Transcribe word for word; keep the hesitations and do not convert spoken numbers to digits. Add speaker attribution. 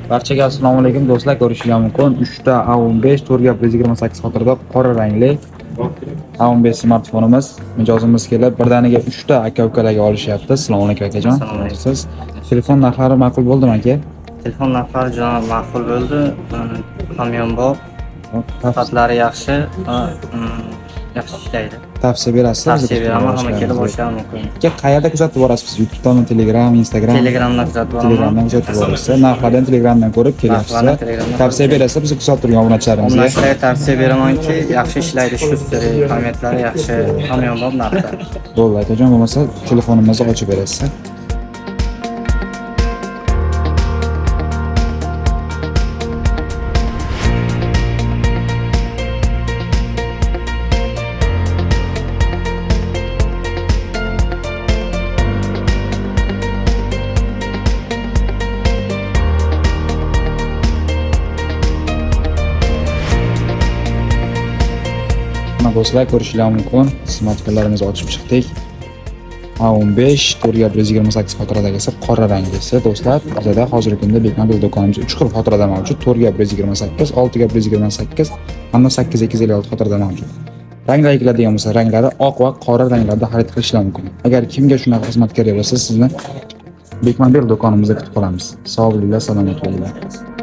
Speaker 1: Barchaga assalomu alaykum do'stlar, ko'rishinglar mumkin. uchta A o'n besh to'rt G bir yuz yigirma sakkiz xotirada qora rangli A o'n besh smartfonimiz mijozimiz kelib, birdaniga uchta aka-ukalarga olishyapti. Assalomu alaykum akajon. Siz telefon narxlari ma'qul bo'ldimi aka?
Speaker 2: Telefon narxlari juda ma'qul bo'ldi. Hamyonbop, sifatlari yaxshi, yaxshi ishlaydi.
Speaker 1: Tavsiya berasiz?
Speaker 2: Tavsiya beraman, hamma kelib olishlari mumkin.
Speaker 1: Aka, qayerda kuzatib borasiz? YouTube'dami, Telegram, Instagram?
Speaker 2: Telegramdan kuzatib boraman.
Speaker 1: Telegramdan kuzatib borasiz. Narxlardan Telegramdan ko'rib kelyapsiz. Tavsiya berasiz biz kuzatib turgan obunachilarimizga.
Speaker 2: Obunachilarga tavsiya beramanki, yaxshi ishlaydi, shustri, pamyatlari yaxshi, hamyonbop narxda.
Speaker 1: Bo'ldi akajon, bo'lmasa telefonimizni ochib berasiz. Do'stlar, ko'rishinglar mumkin. Smartfonlarimizni ochib chiqdik. A o'n besh to'rt G bir yuz yigirma sakkiz xotiradagisi qora ranglisi do'stlar. Bizda hozirgi kunda Bekmobil do'konimiz uch xil xotirada mavjud. to'rt G bir yuz yigirma sakkiz, olti G bir yuz yigirma sakkiz hamda sakkiz ikki yuz ellik olti xotirada mavjud. Ranglar keladigan bo'lsa, ranglari oq va qora ranglarda xarid qilishlar mumkin. Agar kimga shunaqa xizmat kerak bo'lsa, sizni Bekmobil do'konimizda kutib qolamiz. Sog' bo'linglar, salomat bo'linglar.